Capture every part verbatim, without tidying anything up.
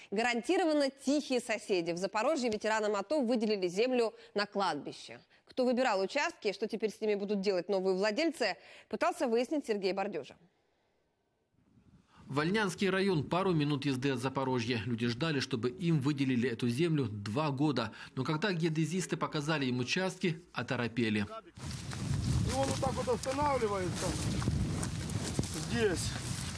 Гарантированно тихие соседи. В Запорожье ветеранам АТО выделили землю на кладбище. Кто выбирал участки и что теперь с ними будут делать новые владельцы, пытался выяснить Сергей Бордюжа. Вольнянский район, пару минут езды от Запорожья. Люди ждали, чтобы им выделили эту землю два года. Но когда геодезисты показали им участки, оторопели. И он вот так вот останавливается здесь.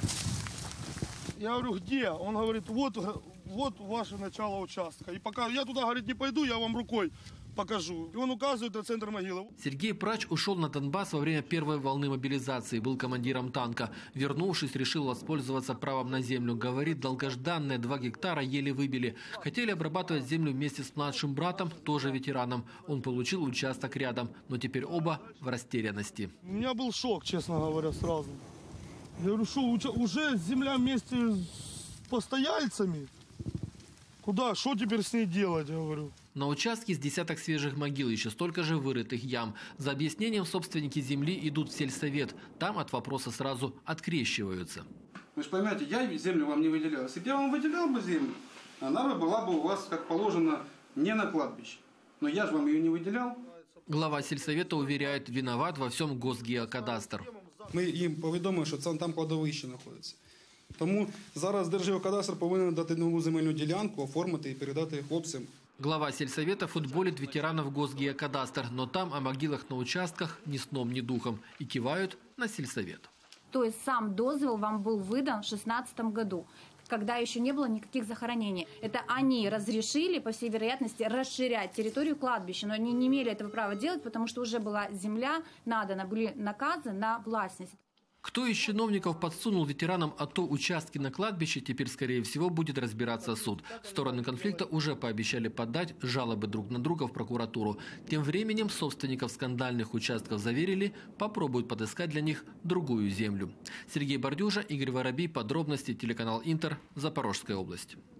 Я говорю, где? Он говорит, вот, вот ваше начало участка. И пока я туда, говорит, не пойду, я вам рукой покажу. И он указывает на центр могилы. Сергей Прач ушел на Донбасс во время первой волны мобилизации. Был командиром танка. Вернувшись, решил воспользоваться правом на землю. Говорит, долгожданные два гектара еле выбили. Хотели обрабатывать землю вместе с младшим братом, тоже ветераном. Он получил участок рядом. Но теперь оба в растерянности. У меня был шок, честно говоря, сразу. Я говорю, что уже земля вместе с постояльцами? Куда? Что теперь с ней делать, я говорю? На участке с десяток свежих могил, еще столько же вырытых ям. За объяснением собственники земли идут в сельсовет. Там от вопроса сразу открещиваются. Вы же поймете, я землю вам не выделял. Если бы я вам выделял бы землю, она бы была бы у вас, как положено, не на кладбище. Но я же вам ее не выделял. Глава сельсовета уверяет, виноват во всем Госгеокадастр. Ми їм повідомили, що це там кладовище знаходиться. Тому зараз Держгеокадастр повинен дати нову земельну ділянку, оформити і передати хлопцям. Глава сельсовета футболит ветеранов Госгеокадастр, но там о могилах на участках ни сном, ни духом. И кивают на сельсовет. То есть сам дозвол вам был выдан в две тысячи шестнадцатом году, когда еще не было никаких захоронений. Это они разрешили, по всей вероятности, расширять территорию кладбища, но они не имели этого права делать, потому что уже была земля надана, были наказы на властность. Кто из чиновников подсунул ветеранам АТО участки на кладбище, теперь, скорее всего, будет разбираться суд. Стороны конфликта уже пообещали подать жалобы друг на друга в прокуратуру. Тем временем собственников скандальных участков заверили, попробуют подыскать для них другую землю. Сергей Бордюжа, Игорь Воробей. Подробности, телеканал Интер, Запорожская область.